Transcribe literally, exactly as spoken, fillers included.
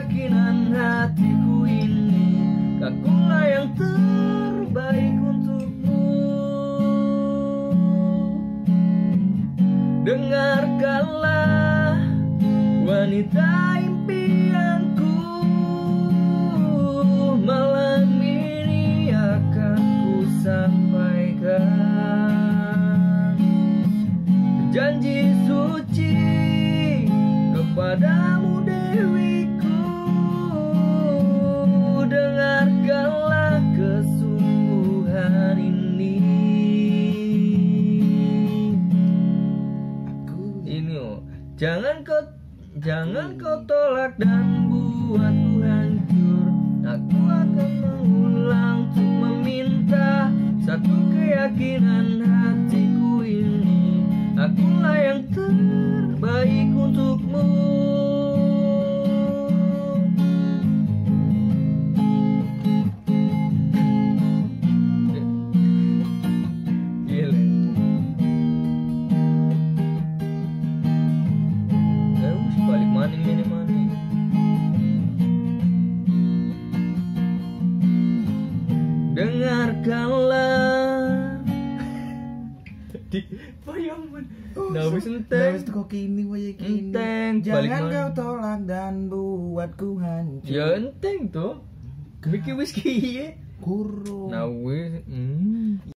keyakinan hatiku ini, akulah yang terbaik untukmu. Dengarkanlah wanita impianku, malam ini akan ku sampaikan janji suci kepadamu dewiku. Dengarkanlah kesungguhan ini. Aku ini oh, jangan kau jangan kau tolak dan buatku hancur. Aku akan mengulang untuk meminta satu keyakinan hatiku ini, akulah yang terbaik untukmu. Gila. Eh, balik maning ini maning. Dengarkanlah di bayangan. Nah, wis enteng. Wis teko kini wae kini. Enteng, balik Jangan mana? kau tolak dan buatku hancur. Ya enteng tuh. Mikir wis kiye. Kurung. Nah wis. Hmm.